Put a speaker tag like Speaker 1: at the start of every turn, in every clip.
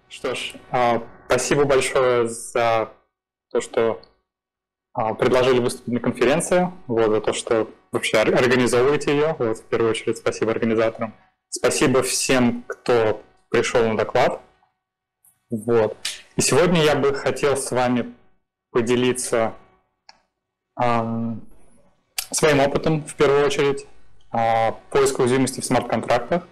Speaker 1: Что ж, спасибо большое за то, что предложили выступить на конференции, за то, что вообще организовываете ее. В первую очередь спасибо организаторам. Спасибо всем, кто пришел на доклад. И сегодня я бы хотел с вами поделиться своим опытом, в первую очередь, поиска уязвимости в смарт-контрактах.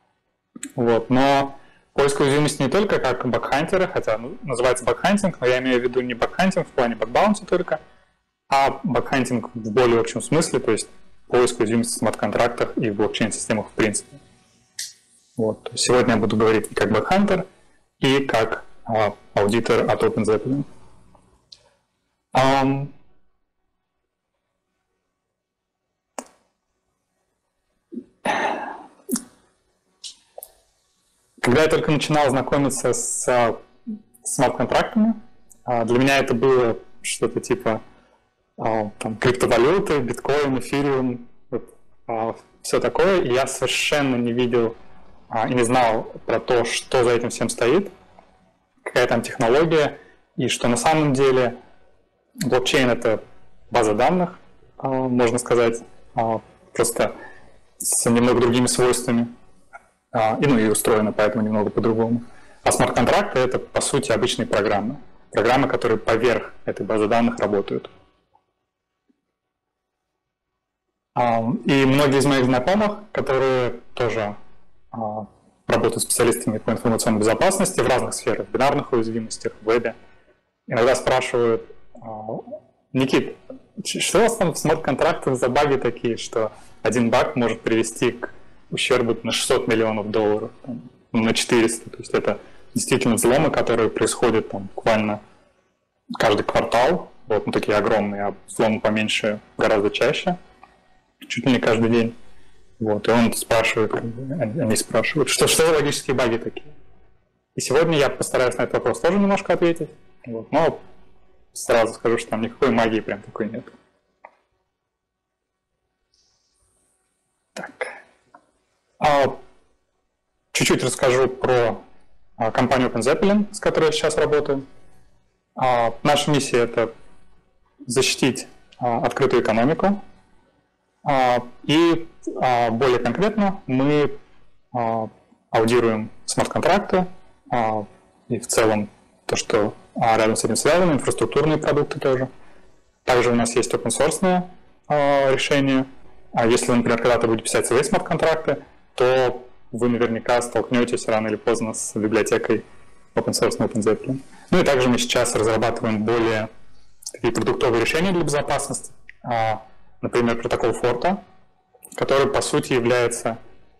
Speaker 1: Но поиск уязвимости не только как бакхантеры, хотя называется бакхантинг, но я имею в виду не бакхантинг в плане бакбаунти только, а бакхантинг в более общем смысле, то есть поиск уязвимости в смарт-контрактах и в блокчейн-системах в принципе. Сегодня я буду говорить и как бакхантер, и как аудитор от OpenZeppelin. Когда я только начинал знакомиться с смарт-контрактами, для меня это было что-то типа криптовалюты, биткоин, эфириум, все такое, и я совершенно не видел и не знал про то, что за этим всем стоит, какая там технология, и что на самом деле блокчейн — это база данных, можно сказать, просто с немного другими свойствами. И устроено поэтому немного по-другому. А смарт-контракты — это, по сути, обычные программы. Программы, которые поверх этой базы данных работают. И многие из моих знакомых, которые тоже работают специалистами по информационной безопасности в разных сферах, в бинарных уязвимостях, в вебе, иногда спрашивают: Никит, что у вас там в смарт-контрактах за баги такие, что один баг может привести к ущерб на $600 миллионов, на 400. То есть это действительно взломы, которые происходят буквально каждый квартал, такие огромные, а взломы поменьше гораздо чаще, чуть ли не каждый день. И он спрашивает, они спрашивают, что за логические баги такие. И сегодня я постараюсь на этот вопрос тоже немножко ответить, но сразу скажу, что там никакой магии прям такой нет. Чуть-чуть расскажу про компанию OpenZeppelin, с которой я сейчас работаю. Наша миссия — это защитить открытую экономику. И более конкретно мы аудируем смарт-контракты и в целом то, что рядом с этим связано, инфраструктурные продукты тоже. Также у нас есть open-source решения. Если вы, например, когда-то будете писать свои смарт-контракты, то вы наверняка столкнетесь рано или поздно с библиотекой open-source на OpenZeppelin. И также мы сейчас разрабатываем более такие продуктовые решения для безопасности. Например, протокол Forta, который, по сути, является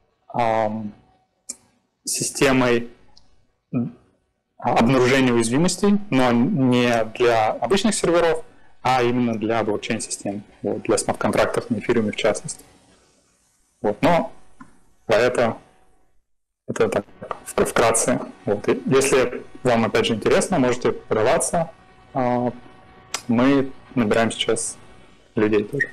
Speaker 1: системой обнаружения уязвимостей, но не для обычных серверов, а именно для блокчейн-систем, для смарт-контрактов на эфириуме в частности. Но это так, вкратце. Если вам, опять же, интересно, можете подаваться. Мы набираем сейчас людей тоже.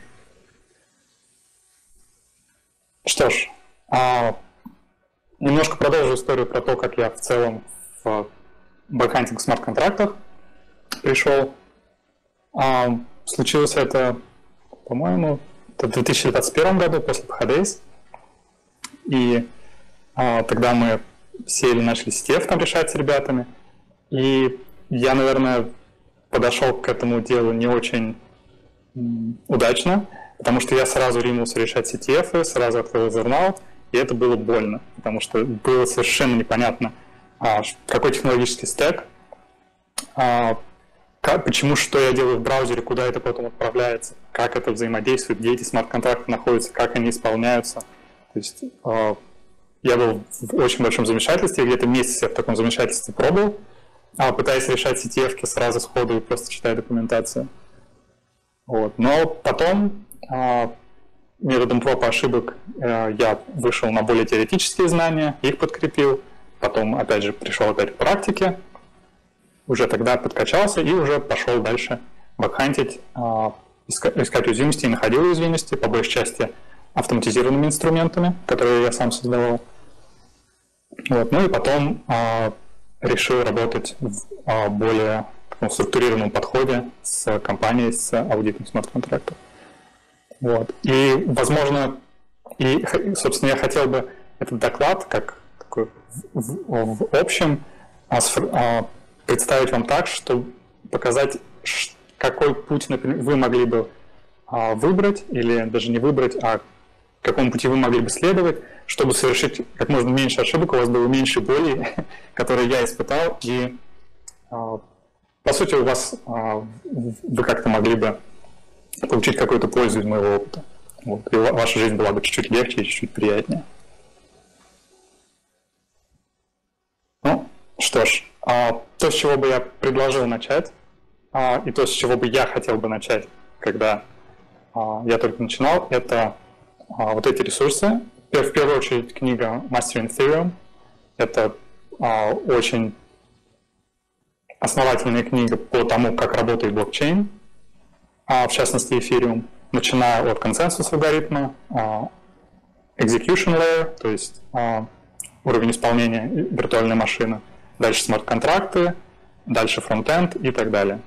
Speaker 1: Что ж, немножко продолжу историю про то, как я в целом в бакхантинг в смарт-контрактах пришел. Случилось это, по-моему, в 2021 году, после PHDays. И тогда мы сели, начали CTF там решать с ребятами. И я, наверное, подошел к этому делу не очень удачно, потому что я сразу ринулся решать CTF, сразу открыл Evernote, и это было больно, потому что было совершенно непонятно, какой технологический стэк, почему, что я делаю в браузере, куда это потом отправляется, как это взаимодействует, где эти смарт-контракты находятся, как они исполняются. То есть я был в очень большом замешательстве, где-то месяц я в таком замешательстве пробовал, пытаясь решать CTF-ки сразу сходу и просто читая документацию. Но потом методом проб и ошибок я вышел на более теоретические знания, их подкрепил, потом опять же пришел к практике, уже тогда подкачался и уже пошел дальше бакхантить, искать уязвимости и находил уязвимости, по большей части автоматизированными инструментами, которые я сам создавал. И потом решил работать в более таком структурированном подходе с компанией, с аудитом смарт-контрактов. Вот. И, возможно, собственно, я хотел бы этот доклад как такой в общем представить вам так, чтобы показать, какой путь, например, вы могли бы выбрать, или даже не выбрать, а какому пути вы могли бы следовать, чтобы совершить как можно меньше ошибок, у вас было меньше боли, которые я испытал, и, по сути, у вас вы как-то могли бы получить какую-то пользу из моего опыта. Вот, и ваша жизнь была бы чуть-чуть легче и чуть-чуть приятнее. Ну, что ж, то, с чего бы я предложил начать, и то, с чего бы я хотел бы начать, когда я только начинал, это вот эти ресурсы. В первую очередь книга Mastering Ethereum. Это очень основательная книга по тому, как работает блокчейн, в частности Ethereum, начиная от консенсуса алгоритма, execution layer, то есть уровень исполнения виртуальной машины, дальше смарт-контракты, дальше фронтенд и так далее.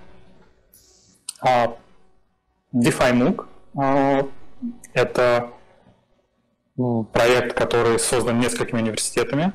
Speaker 1: DeFi MOOC — это проект, который создан несколькими университетами,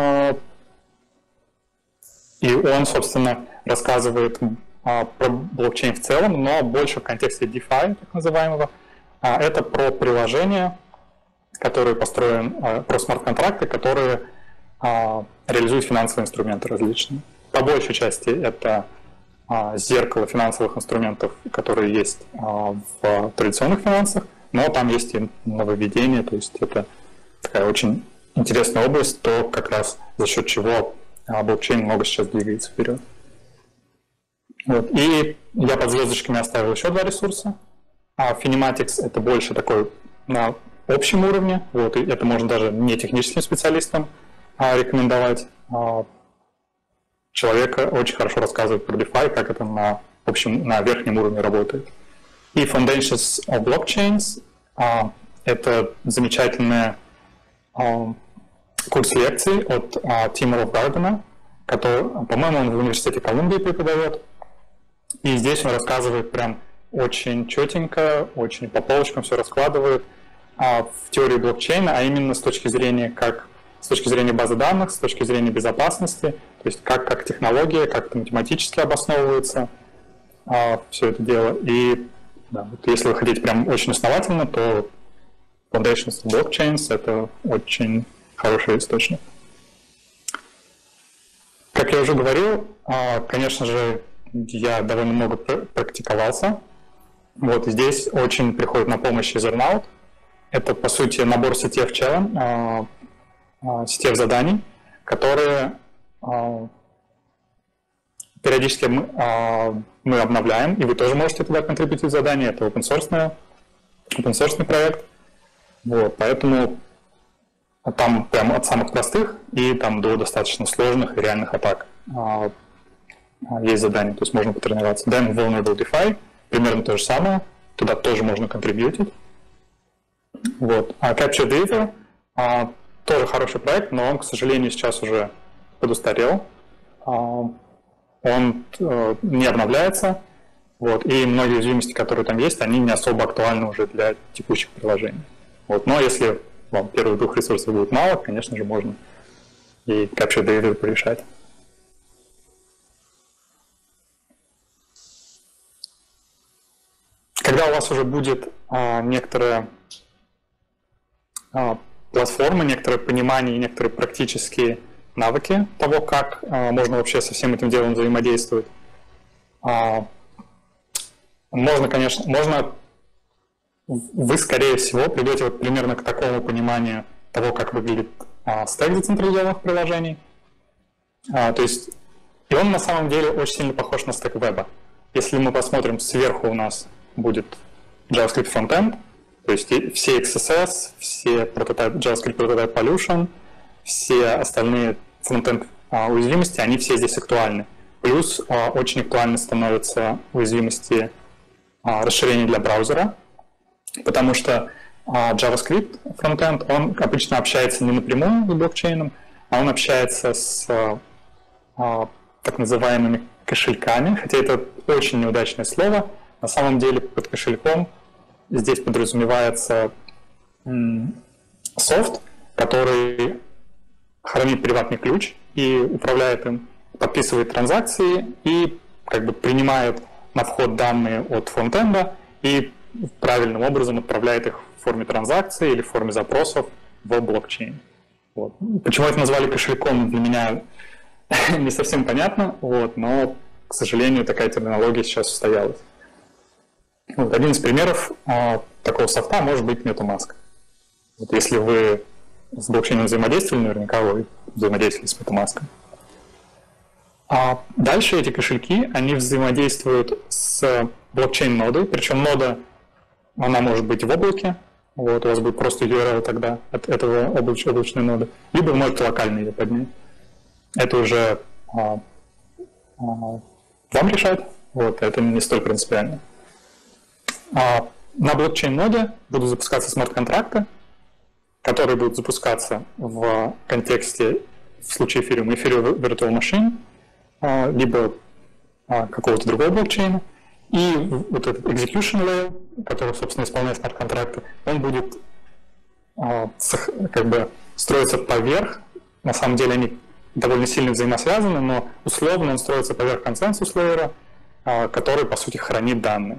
Speaker 1: и он, собственно, рассказывает про блокчейн в целом, но больше в контексте DeFi, так называемого. Это про приложения, которые построены, про смарт-контракты, которые реализуют финансовые инструменты различные. По большей части это зеркало финансовых инструментов, которые есть в традиционных финансах, но там есть и нововведения, то есть это такая очень интересная область, то как раз за счет чего блокчейн много сейчас двигается вперед. Вот. И я под звездочками оставил еще два ресурса. Finematics — это больше такой на общем уровне, вот, и это можно даже не техническим специалистам рекомендовать. Человек очень хорошо рассказывает про DeFi, как это на верхнем уровне работает. И Foundations of Blockchains — это замечательный курс лекций от Тима Лофгардена, который, по-моему, он в университете Колумбии преподает. И здесь он рассказывает прям очень четенько, очень по полочкам все раскладывает в теории блокчейна, а именно с точки зрения базы данных, с точки зрения безопасности, то есть как технология, как это математически обосновывается все это дело. И да, вот если вы хотите прям очень основательно, то Foundations of Blockchains — это очень хороший источник. Как я уже говорил, конечно же, я довольно много практиковался. Вот, и здесь очень приходит на помощь Ethernaut. Это, по сути, набор CTF-заданий, которые периодически мы обновляем, и вы тоже можете туда контрибьютить задания. Это open-source проект. Вот, поэтому там прямо от самых простых и там до достаточно сложных и реальных атак есть задания, то есть можно потренироваться. Then Vulnerable DeFi, примерно то же самое, туда тоже можно контрибьютить. Вот. Capture the Ether тоже хороший проект, но он, к сожалению, сейчас уже подустарел. Он не обновляется, вот, и многие уязвимости, которые там есть, они не особо актуальны уже для текущих приложений. Вот. Но если вам первых двух ресурсов будет мало, конечно же, можно и Capture the Ether порешать. Когда у вас уже будет некоторая платформа, некоторое понимание и некоторые практические навыки того, как можно вообще со всем этим делом взаимодействовать, вы, скорее всего, придете вот примерно к такому пониманию того, как выглядит стек децентрализованных приложений. То есть, и он на самом деле очень сильно похож на стек веба. Если мы посмотрим сверху, у нас будет JavaScript Frontend, то есть все XSS, все JavaScript Prototype Pollution, все остальные фронтенд уязвимости, они все здесь актуальны. Плюс очень актуальны становятся уязвимости расширений для браузера, потому что JavaScript Frontend, он обычно общается не напрямую с блокчейном, а он общается с так называемыми кошельками, хотя это очень неудачное слово. На самом деле под кошельком здесь подразумевается софт, который хранит приватный ключ и управляет им, подписывает транзакции и как бы принимает на вход данные от фронтенда и правильным образом отправляет их в форме транзакций или в форме запросов в блокчейн. Вот. Почему это назвали кошельком, для меня не совсем понятно, вот, но, к сожалению, такая терминология сейчас устоялась. Вот, один из примеров такого софта может быть MetaMask. Вот, если вы с блокчейном взаимодействовали, наверняка вы взаимодействовали с MetaMask. А дальше эти кошельки, они взаимодействуют с блокчейн-нодой, причем нода, она может быть в облаке, вот, у вас будет просто URL тогда от этого облачной ноды, либо вы можете локально ее поднять. Это уже вам решать, вот, это не столь принципиально. На блокчейн-ноде будут запускаться смарт-контракты, которые будут запускаться в контексте, в случае Ethereum Virtual Machine, либо какого-то другого блокчейна. И вот этот execution layer, который, собственно, исполняет смарт-контракты, он будет как бы строиться поверх. На самом деле они довольно сильно взаимосвязаны, но условно он строится поверх консенсус лейера, который, по сути, хранит данные,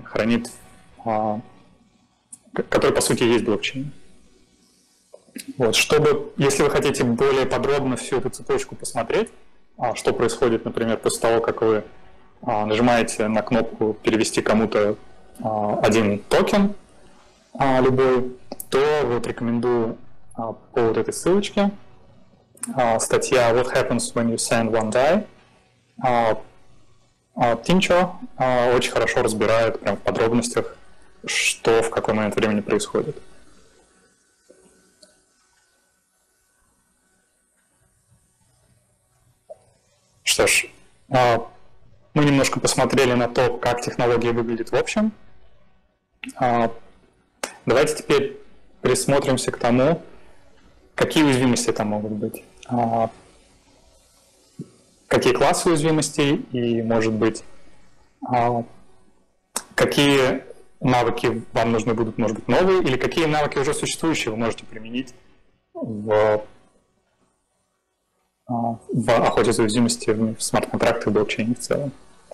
Speaker 1: который, по сути, есть блокчейн. Вот, если вы хотите более подробно всю эту цепочку посмотреть, что происходит, например, после того, как вы нажимаете на кнопку «Перевести кому-то один токен» любой, то вот рекомендую по вот этой ссылочке статья «What happens when you send one DAI». Тинчо очень хорошо разбирает прям в подробностях, что в какой момент времени происходит. Что ж, мы немножко посмотрели на то, как технология выглядит в общем. Давайте теперь присмотримся к тому, какие уязвимости там могут быть. Какие классы уязвимостей и, может быть, какие навыки вам нужны будут, может быть, новые, или какие навыки уже существующие вы можете применить в охоте за уязвимости в смарт-контрактах и блокчейне в целом.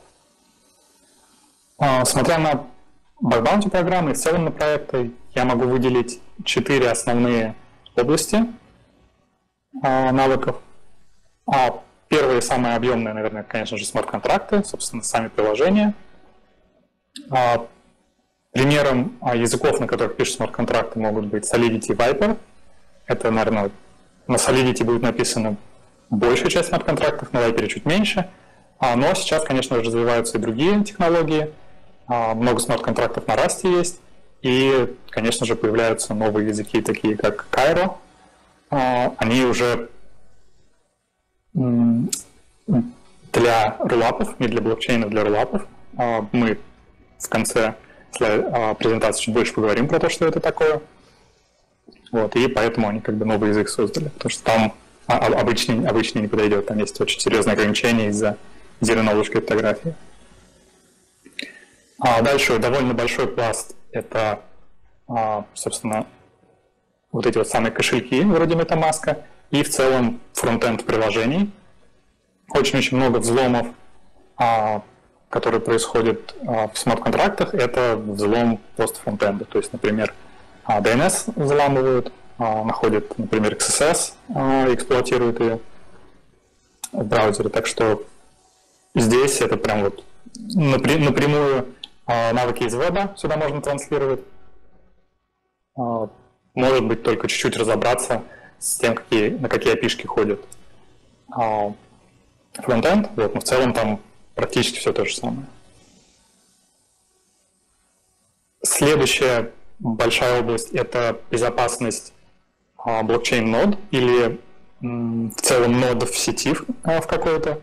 Speaker 1: Смотря на баг-баунти программы и в целом на проекты, я могу выделить 4 основные области навыков. Первое и самое объемное, наверное, конечно же, смарт-контракты, собственно, сами приложения. Примером языков, на которых пишут смарт-контракты, могут быть Solidity и Viper. Это, наверное, на Solidity будет написано большая часть смарт-контрактов, на Viper чуть меньше. Но сейчас, конечно же, развиваются и другие технологии. Много смарт-контрактов на Rust есть. И, конечно же, появляются новые языки, такие как Cairo. Они уже для рулапов, не для блокчейнов, для рулапов. Мы в конце презентации чуть больше поговорим про то, что это такое. Вот, и поэтому они как бы новый язык создали, потому что там обычный не подойдет, там есть очень серьезные ограничения из-за zero-knowledge криптографии. Дальше довольно большой пласт — это, собственно, вот эти вот самые кошельки вроде MetaMask и в целом фронтенд приложений. Очень-очень много взломов, которые происходят в смарт-контрактах, это взлом пост-фронтенда. То есть, например, DNS взламывают, находят, например, XSS, эксплуатируют ее в браузере. Так что здесь это прям вот напрямую навыки из веба сюда можно транслировать. Может быть, только чуть-чуть разобраться с тем, на какие API-шки ходят фронтенд, вот, но в целом там практически все то же самое. Следующая большая область — это безопасность блокчейн-нод или в целом нодов в сети в какой-то.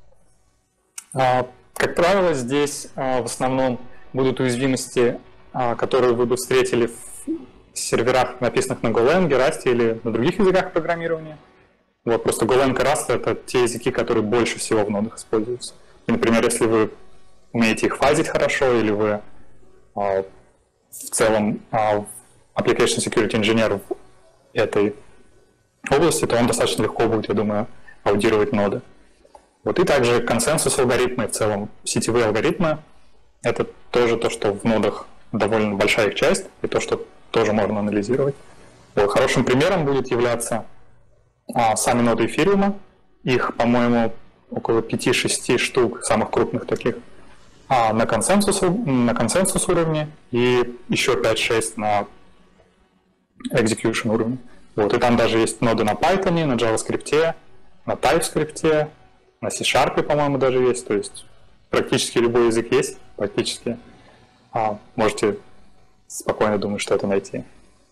Speaker 1: Как правило, здесь в основном будут уязвимости, которые вы бы встретили в серверах, написанных на Golang, Rust или на других языках программирования. Вот, просто Golang и Rust — это те языки, которые больше всего в нодах используются. И, например, если вы умеете их фазить хорошо, или вы в целом application security engineer в этой области, то вам достаточно легко будет, я думаю, аудировать ноды. Вот, и также консенсус алгоритмы, в целом сетевые алгоритмы — это тоже то, что в нодах довольно большая их часть, и то, что тоже можно анализировать. Вот, хорошим примером будет являться сами ноды эфириума. Их, по-моему, около 5-6 штук, самых крупных таких, на консенсус уровне, и еще 5-6 на execution уровне. Вот, и там даже есть ноды на Python, на JavaScript, на TypeScript, на C-Sharp, по-моему, даже есть. То есть практически любой язык есть, практически. Можете спокойно думать, что это найти.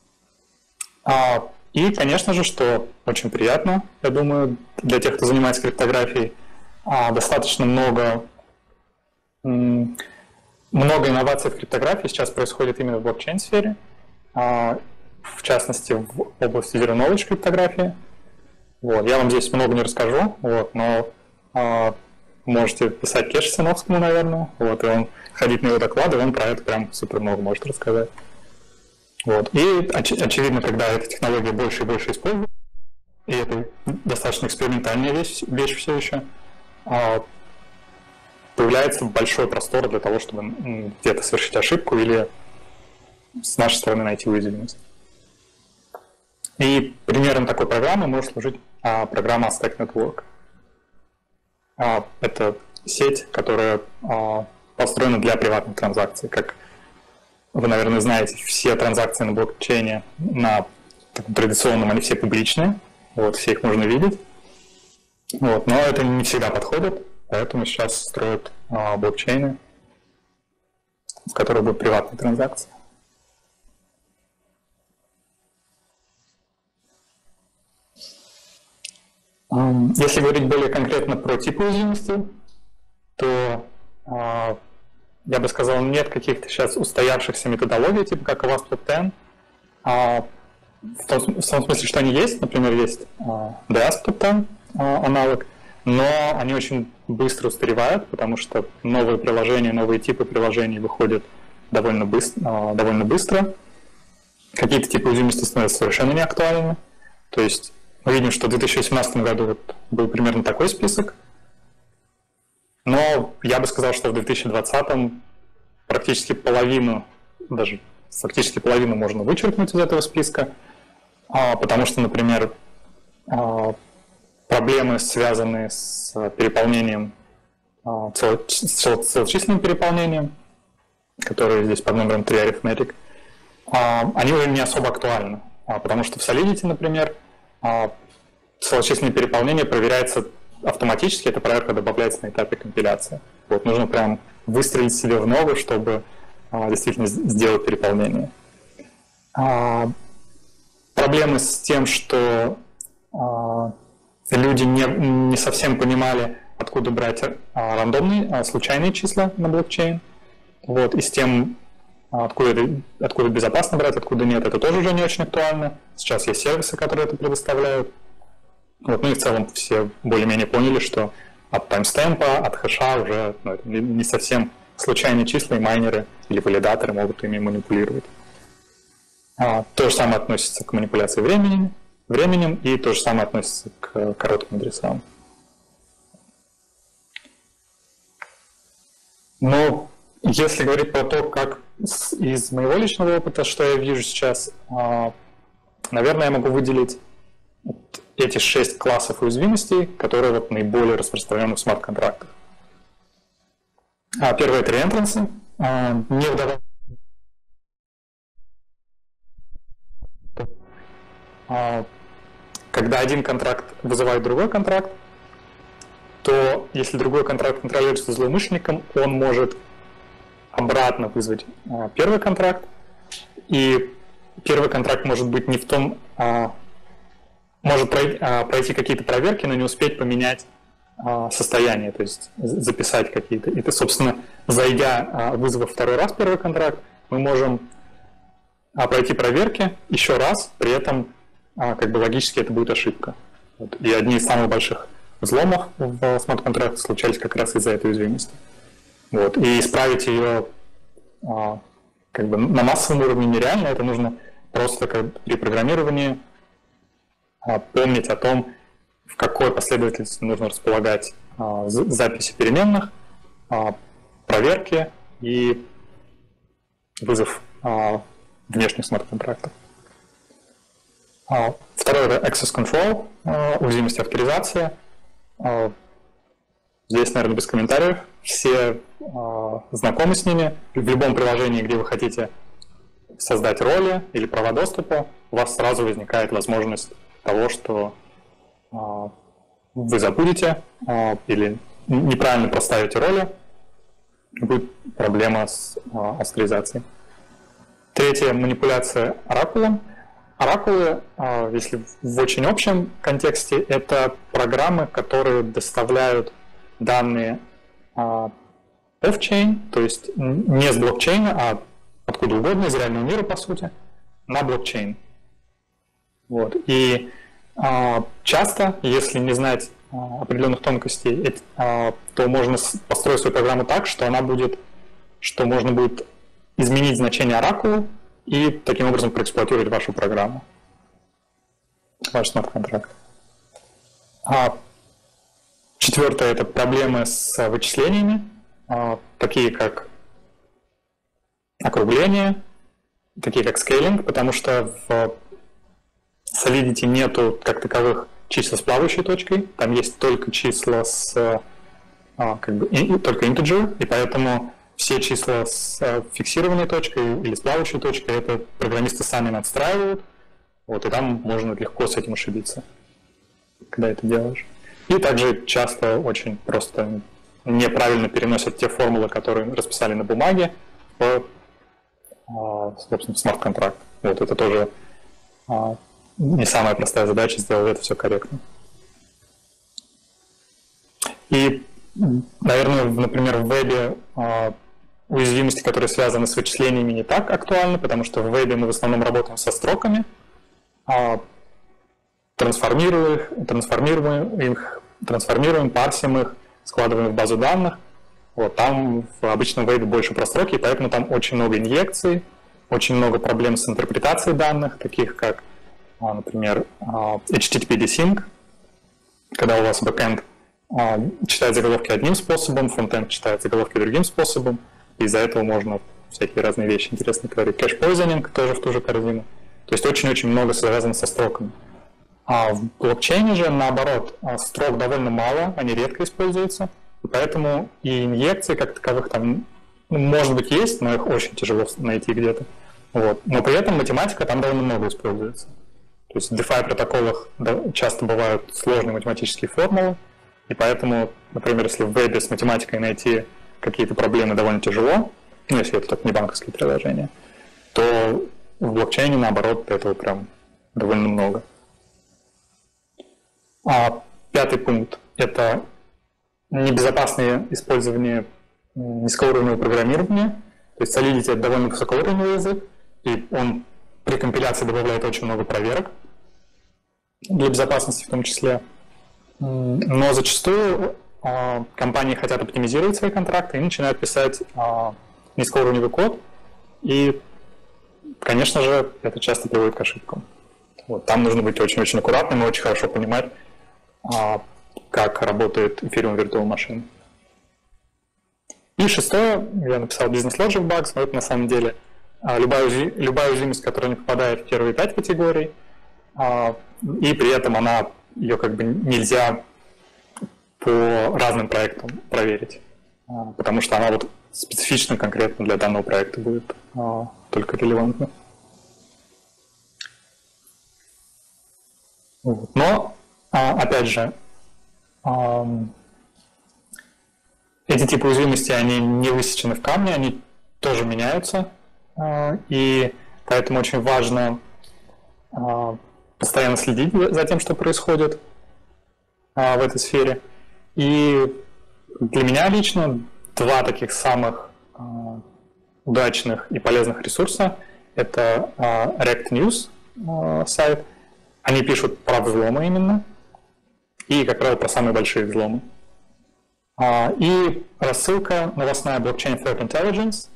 Speaker 1: И, конечно же, что очень приятно, я думаю, для тех, кто занимается криптографией, достаточно много инноваций в криптографии сейчас происходит именно в блокчейн-сфере, в частности, в области Zero Knowledge криптографии. Вот. Я вам здесь много не расскажу, вот, но можете писать Кеше Синовскому, наверное, вот, и он ходить на его доклады, он про это прям супер много может рассказать. Вот. И очевидно, когда эта технология больше и больше используется, и это достаточно экспериментальная вещь все еще, появляется большой простор для того, чтобы где-то совершить ошибку или с нашей стороны найти уязвимость. И примером такой программы может служить программа Stack Network. Это сеть, которая построена для приватных транзакций. Как вы, наверное, знаете, все транзакции на блокчейне, на таком традиционном, они все публичные, вот, все их можно видеть. Вот, но это не всегда подходит, поэтому сейчас строят блокчейны, в которых будут приватные транзакции. Если говорить более конкретно про типы уязвимости, то я бы сказал, нет каких-то сейчас устоявшихся методологий, типа как Avast Top 10. В том смысле, что они есть, например, есть DASP Top 10 аналог, но они очень быстро устаревают, потому что новые приложения, новые типы приложений выходят довольно быстро. Какие-то типы уязвимости становятся совершенно неактуальными. То есть мы видим, что в 2018 году вот был примерно такой список, но я бы сказал, что в 2020 практически половину, даже фактически половину можно вычеркнуть из этого списка, потому что, например, проблемы, связанные с переполнением, с целочисленным переполнением, которые здесь под номером 3 arithmetic, они уже не особо актуальны, потому что в Solidity, например, целочисленное переполнение проверяется автоматически, эта проверка добавляется на этапе компиляции. Вот, нужно прям выстрелить себе в ногу, чтобы действительно сделать переполнение. Проблемы с тем, что люди не совсем понимали, откуда брать рандомные, случайные числа на блокчейн. Вот, и с тем, откуда безопасно брать, откуда нет, это тоже уже не очень актуально. Сейчас есть сервисы, которые это предоставляют. Вот, ну и в целом все более-менее поняли, что от таймстемпа, от хэша уже не совсем случайные числа, и майнеры или валидаторы могут ими манипулировать. То же самое относится к манипуляции временем, и то же самое относится к коротким адресам. Но если говорить про то, как из моего личного опыта, что я вижу сейчас, наверное, я могу выделить эти 6 классов уязвимостей, которые вот наиболее распространены в смарт-контрактах. Первое — это реэнтрансы. Не вдаваясь, когда один контракт вызывает другой контракт, то если другой контракт контролируется злоумышленником, он может обратно вызвать первый контракт, и первый контракт может быть не в том, может пройти какие-то проверки, но не успеть поменять состояние, то есть записать какие-то. И, собственно, зайдя, вызвав второй раз первый контракт, мы можем пройти проверки еще раз, при этом как бы логически это будет ошибка. Вот. И одни из самых больших взломов в смарт-контрактах случались как раз из-за этой уязвимости. Вот. И исправить ее как бы на массовом уровне нереально, это нужно просто при программировании помнить о том, в какой последовательности нужно располагать записи переменных, проверки и вызов внешних смарт-контрактов. Второе — это access control, уязвимость авторизации. Здесь, наверное, без комментариев. Все знакомы с ними. В любом приложении, где вы хотите создать роли или права доступа, у вас сразу возникает возможность того, что вы забудете или неправильно проставите роли, будет проблема с авторизацией. Третья — манипуляция оракулом. Оракулы, если в очень общем контексте, это программы, которые доставляют данные off-chain, то есть не с блокчейна, а откуда угодно, из реального мира, по сути, на блокчейн. Вот. И часто, если не знать определенных тонкостей, то можно построить свою программу так, что можно будет изменить значение оракула и таким образом проэксплуатировать вашу программу, ваш смарт-контракт. Четвертое — это проблемы с вычислениями, такие как округление, такие как скейлинг, потому что в Solidity нету как таковых чисел с плавающей точкой, там есть только числа с только integer, и поэтому все числа с фиксированной точкой или с плавающей точкой это программисты сами надстраивают, вот, и там можно легко с этим ошибиться, когда это делаешь. И также часто очень просто неправильно переносят те формулы, которые расписали на бумаге, собственно, в смарт-контракт. Вот это тоже не самая простая задача сделать это все корректно. И, наверное, например, в вебе уязвимости, которые связаны с вычислениями, не так актуальны, потому что в вебе мы в основном работаем со строками, трансформируем, парсим их, складываем в базу данных. Вот, там в обычном вебе больше про строки, и поэтому там очень много инъекций, очень много проблем с интерпретацией данных, таких как, например, HTTP desync, когда у вас бэкэнд читает заголовки одним способом, фронтенд читает заголовки другим способом, и из-за этого можно всякие разные вещи интересные говорить. Кэш-пойзенинг тоже в ту же корзину. То есть очень-очень много связано со строками. А в блокчейне же, наоборот, строк довольно мало, они редко используются, и поэтому и инъекции как таковых там, может быть, есть, но их очень тяжело найти где-то. Вот. Но при этом математика там довольно много используется. То есть в DeFi протоколах часто бывают сложные математические формулы, и поэтому, например, если в вебе с математикой найти какие-то проблемы довольно тяжело, ну, если это не банковские приложения, то в блокчейне, наоборот, этого прям довольно много. Пятый пункт — это небезопасное использование низкоуровневого программирования. То есть Solidity — это довольно высокоуровневый язык, и он при компиляции добавляет очень много проверок, для безопасности в том числе. Но зачастую компании хотят оптимизировать свои контракты и начинают писать низкоуровневый код, и, конечно же, это часто приводит к ошибкам. Вот, там нужно быть очень-очень аккуратным и очень хорошо понимать, как работает Ethereum Virtual Machine. И шестое, я написал Business Logic Bugs, но это на самом деле любая уязвимость, которая не попадает в первые 5 категорий, и при этом ее как бы нельзя по разным проектам проверить, потому что она вот специфично конкретно для данного проекта будет только релевантна. Вот. Но, опять же, эти типы уязвимости, они не высечены в камне, они тоже меняются, и поэтому очень важно постоянно следить за тем, что происходит в этой сфере. И для меня лично два таких самых удачных и полезных ресурса — это Rect News сайт. Они пишут про взломы именно, и, как правило, про самые большие взломы. И рассылка новостная блокчейн Threat Intelligence.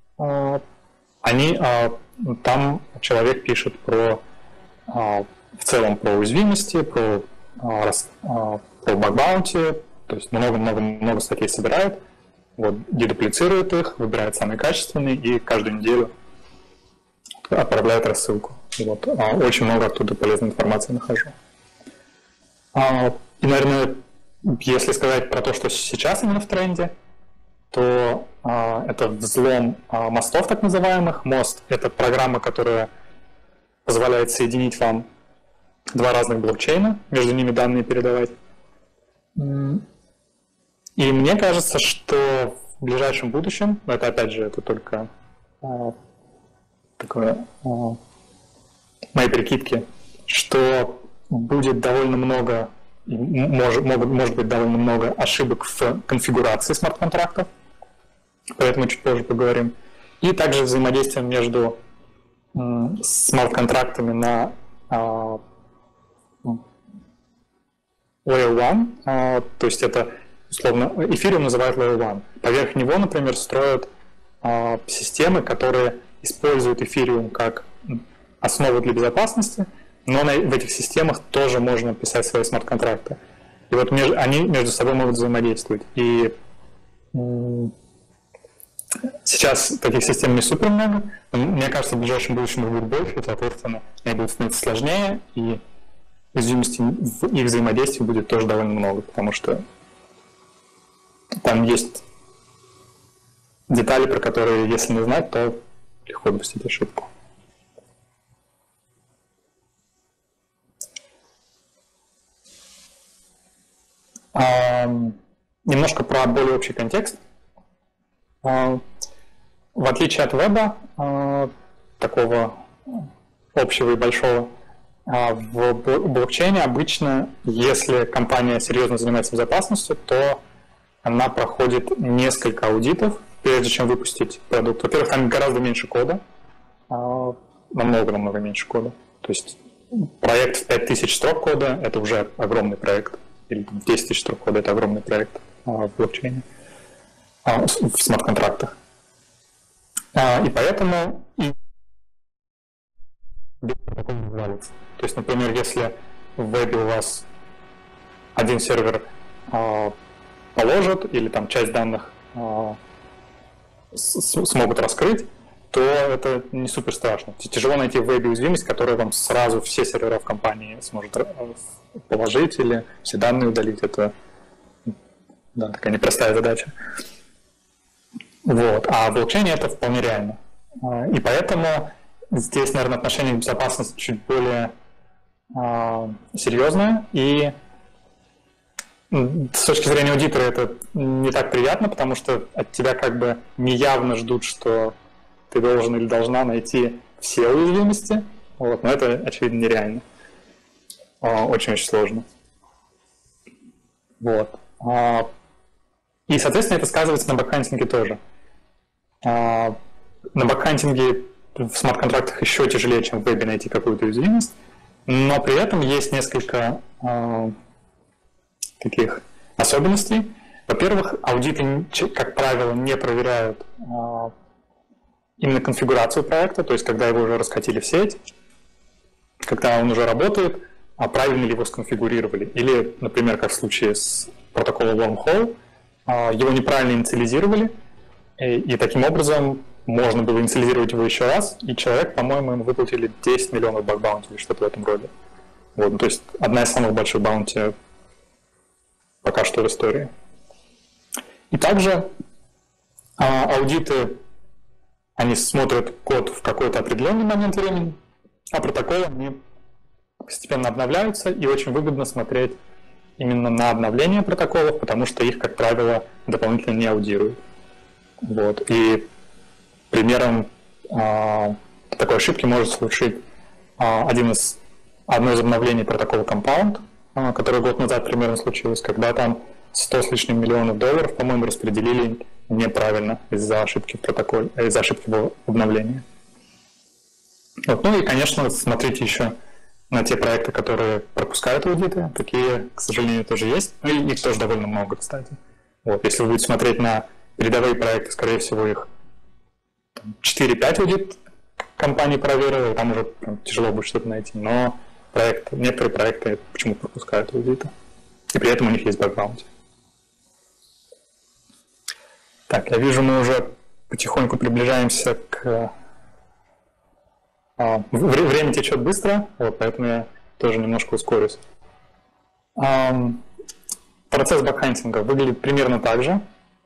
Speaker 1: Там человек пишет в целом про уязвимости, про баг-баунти, то есть много статей собирает, дедуплицирует их, выбирает самые качественные и каждую неделю отправляет рассылку. Очень много оттуда полезной информации нахожу. И, наверное, если сказать про то, что сейчас именно в тренде, то это взлом мостов так называемых. Мост — это программа, которая позволяет соединить вам два разных блокчейна, между ними данные передавать. И мне кажется, что в ближайшем будущем, это опять же, это только мои прикидки, что будет довольно много, может быть довольно много ошибок в конфигурации смарт-контрактов, про это мы чуть позже поговорим, и также взаимодействие между смарт-контрактами на Layer 1, то есть это, условно, Ethereum называют Layer 1. Поверх него, например, строят системы, которые используют Ethereum как основу для безопасности, но в этих системах тоже можно писать свои смарт-контракты. И вот они между собой могут взаимодействовать. И сейчас таких систем не супер много, но мне кажется, в ближайшем будущем их будет больше, и, соответственно, они будут становиться сложнее, и уязвимости в их взаимодействии будет тоже довольно много, потому что там есть детали, про которые, если не знать, то легко допустить ошибку. Немножко про более общий контекст. В отличие от веба, такого общего и большого, в блокчейне обычно, если компания серьезно занимается безопасностью, то она проходит несколько аудитов, прежде чем выпустить продукт. Во-первых, там гораздо меньше кода, намного меньше кода. То есть проект в 5000 строк кода — это уже огромный проект. Или в 10 тысяч строк кода — это огромный проект в блокчейне, в смарт-контрактах. И поэтому то есть, например, если в вебе у вас один сервер положат или там часть данных смогут раскрыть, то это не супер страшно. Тяжело найти в вебе уязвимость, которая вам сразу все сервера в компании сможет положить или все данные удалить. Это такая непростая задача. А в блокчейне это вполне реально. И поэтому здесь, наверное, отношение к безопасности чуть более серьезное. И с точки зрения аудитора это не так приятно, потому что от тебя как бы неявно ждут, что ты должен или должна найти все уязвимости. Но это, очевидно, нереально. Очень-очень сложно. И, соответственно, это сказывается на бэкхантинге тоже. На бэкхантинге в смарт-контрактах еще тяжелее, чем в вебе, найти какую-то уязвимость, но при этом есть несколько таких особенностей. Во-первых, аудиты, как правило, не проверяют именно конфигурацию проекта, то есть когда его уже раскатили в сеть, когда он уже работает, а правильно ли его сконфигурировали. Или, например, как в случае с протоколом Wormhole, его неправильно инициализировали, и таким образом можно было инициализировать его еще раз, и человек, по-моему, ему выплатили 10 миллионов баг-баунти или что-то в этом роде. То есть одна из самых больших баунти пока что в истории. И также аудиты, они смотрят код в какой-то определенный момент времени, а протоколы, они постепенно обновляются, и очень выгодно смотреть именно на обновление протоколов, потому что их, как правило, дополнительно не аудируют. И примером такой ошибки может служить одно из обновлений протокола Compound, которое год назад примерно случилось, когда там 100 с лишним миллионов долларов, по-моему, распределили неправильно из-за ошибки в протоколе, из-за ошибки в обновлении. И, конечно, смотрите еще на те проекты, которые пропускают аудиты. Такие, к сожалению, тоже есть. Ну и их тоже довольно много, кстати. Вот. Если вы будете смотреть на передовые проекты, скорее всего, их 4-5 аудит компаний проверили, там уже прям тяжело будет что-то найти. Но некоторые проекты почему-то пропускают аудиты. И при этом у них есть бэкграунд. Так, я вижу, мы уже потихоньку приближаемся к... Время течет быстро, вот, поэтому я тоже немножко ускорюсь. Процесс бакхантинга выглядит примерно так же.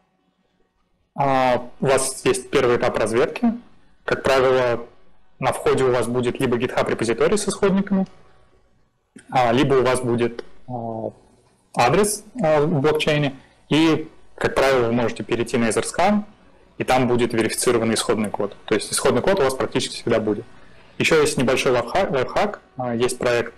Speaker 1: У вас есть первый этап разведки. Как правило, на входе у вас будет либо GitHub репозиторий с исходниками, либо у вас будет адрес в блокчейне, и, как правило, вы можете перейти на EtherScan, и там будет верифицированный исходный код. То есть исходный код у вас практически всегда будет. Еще есть небольшой лайфхак. Есть проект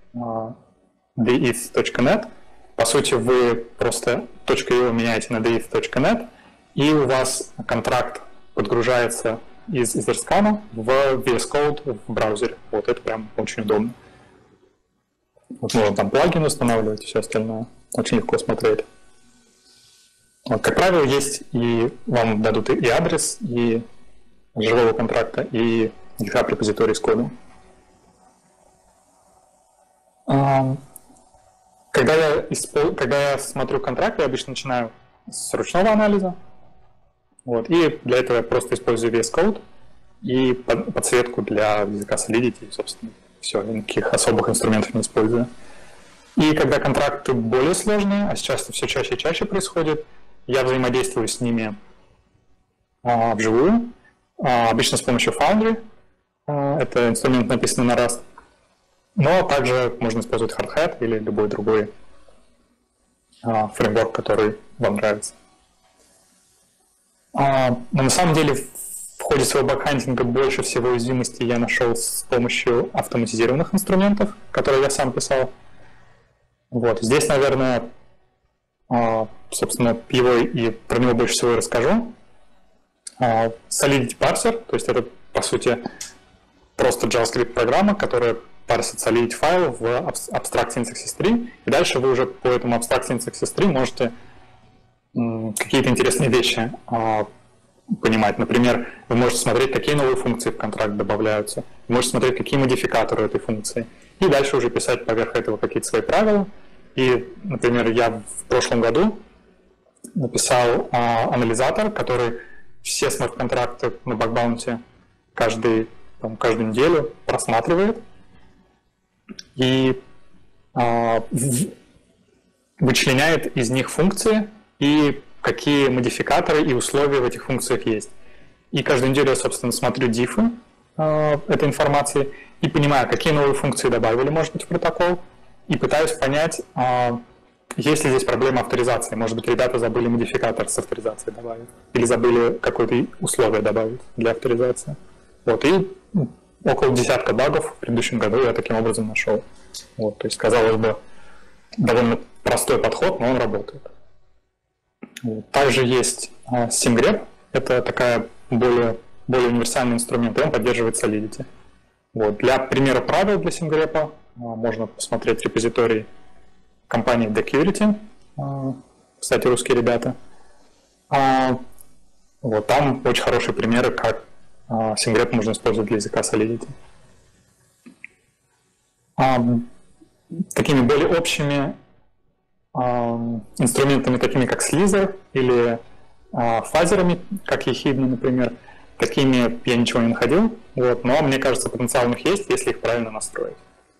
Speaker 1: theeth.net. По сути, вы просто .io меняете на theeth.net, и у вас контракт подгружается из EtherScan в VS Code в браузере. Вот это прям очень удобно. Вот можно там плагины устанавливать и все остальное. Очень легко смотреть. Вот, как правило, есть и вам дадут и адрес, и живого контракта, и GitHub репозиторий с кодом. Когда я смотрю контракт, я обычно начинаю с ручного анализа. Вот, и для этого я просто использую VS Code и подсветку для языка Solidity, собственно, все, никаких особых инструментов не использую. И когда контракты более сложные, а сейчас это все чаще и чаще происходит, я взаимодействую с ними вживую, обычно с помощью Foundry. Это инструмент, написанный на Rust. Но также можно использовать Hardhat или любой другой фреймворк, который вам нравится. Но на самом деле в ходе своего бакхантинга больше всего уязвимостей я нашел с помощью автоматизированных инструментов, которые я сам писал. Вот. Здесь, наверное, собственно, про него больше всего и расскажу. Solidity Parser, то есть это, по сути, просто JavaScript-программа, которая парсит Solidity файл в Abstract Syntaxis 3, и дальше вы уже по этому Abstract Syntaxis 3 можете какие-то интересные вещи понимать. Например, вы можете смотреть, какие новые функции в контракт добавляются, вы можете смотреть, какие модификаторы этой функции, и дальше уже писать поверх этого какие-то свои правила. И, например, я в прошлом году написал анализатор, который все смарт-контракты на бакбаунте каждую неделю просматривает и вычленяет из них функции и какие модификаторы и условия в этих функциях есть. И каждую неделю я, собственно, смотрю дифы этой информации и понимаю, какие новые функции добавили, может быть, в протокол, и пытаюсь понять, есть ли здесь проблема авторизации. Может быть, ребята забыли модификатор с авторизацией добавить, или забыли какое-то условие добавить для авторизации. Вот, и около десятка багов в предыдущем году я таким образом нашел. Вот, то есть, казалось бы, довольно простой подход, но он работает. Вот. Также есть SimGrep, это такая более универсальный инструмент, и он поддерживает Solidity. Вот. Для примера правил для SimGrep можно посмотреть репозиторий компании Decurity, кстати, русские ребята. Вот, там очень хорошие примеры, как SimGrep можно использовать для языка Solidity. Такими более общими инструментами, такими как Slither или фазерами, как Ехидна, например, такими я ничего не находил, вот, но мне кажется, потенциал у них есть, если их правильно настроить.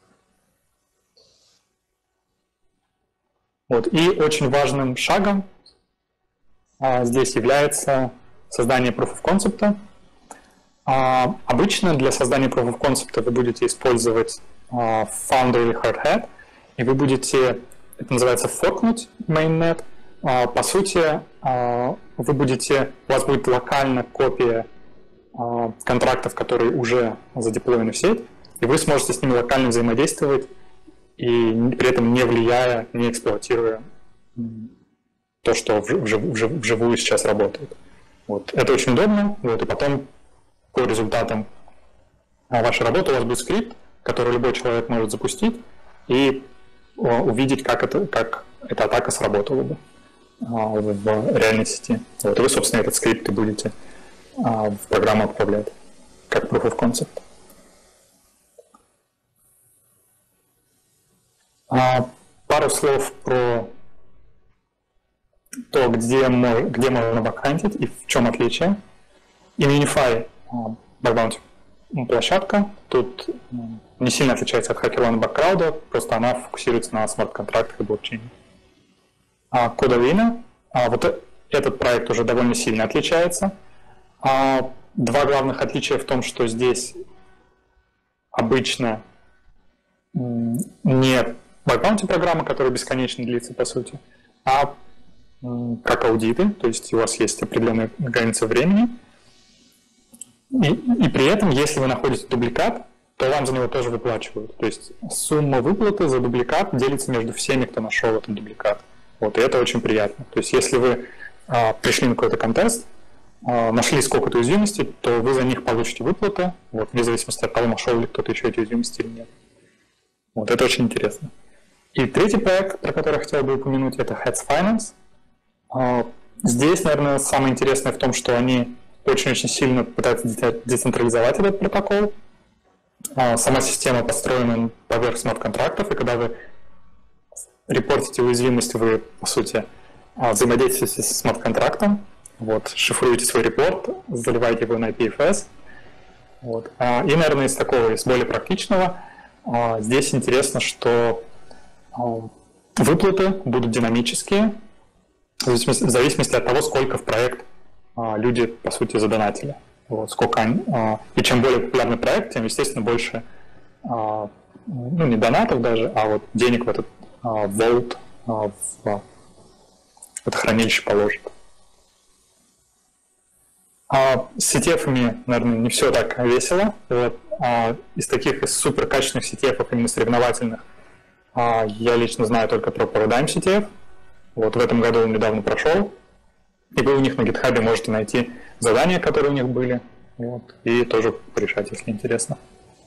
Speaker 1: Вот, и очень важным шагом здесь является создание Proof of Concept. Обычно для создания Proof of Concept вы будете использовать Foundry или Hardhat, и вы будете, это называется, форкнуть mainnet. По сути, у вас будет локально копия контрактов, которые уже задеплоены в сеть, и вы сможете с ними локально взаимодействовать, и при этом не влияя, не эксплуатируя то, что вживую сейчас работает. Вот. Это очень удобно, вот, и потом по результатам вашей работы у вас будет скрипт, который любой человек может запустить и увидеть, как эта атака сработала бы в реальной сети. Вот, и вы, собственно, этот скрипт и будете в программу отправлять, как proof of concept. Пару слов про то, где можно бакхантить и в чем отличие. Immunify баг-баунти площадка тут не сильно отличается от HackerOne и Bugcrowd, просто она фокусируется на смарт-контрактах и блокчейне. Codavina, вот этот проект уже довольно сильно отличается. Два главных отличия в том, что здесь обычно не баг-баунти программа, которая бесконечно длится, по сути, а как аудиты, то есть у вас есть определенная граница времени, и при этом, если вы находите дубликат, то вам за него тоже выплачивают. То есть сумма выплаты за дубликат делится между всеми, кто нашел этот дубликат. Вот, и это очень приятно. То есть если вы пришли на какой-то контест, нашли сколько-то уязвимостей, то вы за них получите выплаты, вот, вне зависимости от того, нашел ли кто-то еще эти уязвимости или нет. Вот, это очень интересно. И третий проект, про который я хотел бы упомянуть, это Heads Finance. Здесь, наверное, самое интересное в том, что они очень-очень сильно пытаются децентрализовать этот протокол. Сама система построена поверх смарт-контрактов, и когда вы репортите уязвимость, вы, по сути, взаимодействуете с смарт-контрактом, вот, шифруете свой репорт, заливаете его на IPFS. Вот. И, наверное, из такого, из более практичного, здесь интересно, что выплаты будут динамические, в зависимости от того, сколько в проект люди, по сути, задонатили. Вот, сколько они, и чем более популярный проект, тем, естественно, больше, ну, не донатов даже, а вот денег в этот vault, в это хранилище положат. С CTF-ами, наверное, не все так весело. Вот, из супер качественных CTF, именно соревновательных, я лично знаю только про Paradigm CTF. Вот в этом году он недавно прошел. И вы у них на GitHub можете найти задания, которые у них были, вот, и тоже порешать, если интересно.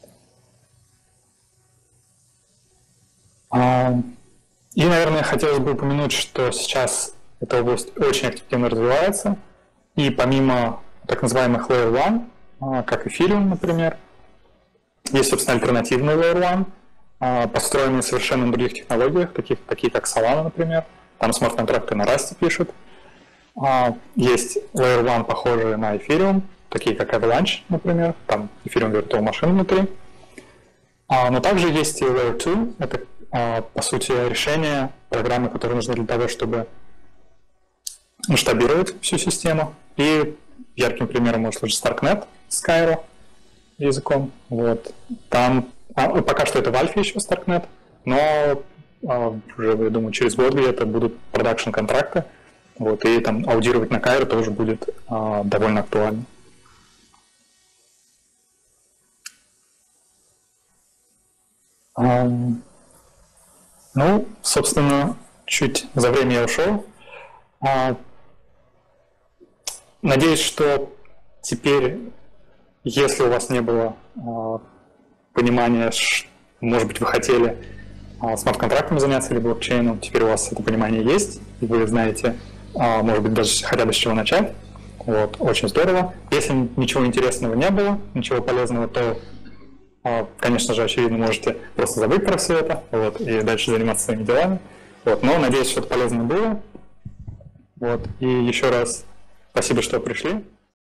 Speaker 1: И, наверное, хотелось бы упомянуть, что сейчас эта область очень активно развивается, и помимо так называемых Layer 1, как Ethereum, например, есть, собственно, альтернативный Layer 1, построенный на совершенно других технологиях, такие как Solana, например, там смарт-контракты на Rust пишут. Есть Layer 1, похожие на Ethereum, такие как Avalanche, например, там Ethereum Virtual Machine внутри. Но также есть и Layer 2, это, по сути, решение программы, которые нужны для того, чтобы масштабировать всю систему. И ярким примером может служить Starknet с Cairo языком. Вот. Там, пока что это в альфе еще Starknet, но уже, я думаю, через год где-то будут продакшн-контракты. Вот, и там аудировать на Cairo тоже будет довольно актуально. Ну, собственно, чуть за время я ушел. Надеюсь, что теперь, если у вас не было понимания, может быть, вы хотели смарт-контрактами заняться или блокчейном, теперь у вас это понимание есть, и вы знаете, может быть, даже хотя бы с чего начать. Вот, очень здорово. Если ничего интересного не было, ничего полезного, то, конечно же, очевидно, можете просто забыть про все это, вот, и дальше заниматься своими делами. Вот, но надеюсь, что это полезно было. Вот, и еще раз спасибо, что пришли.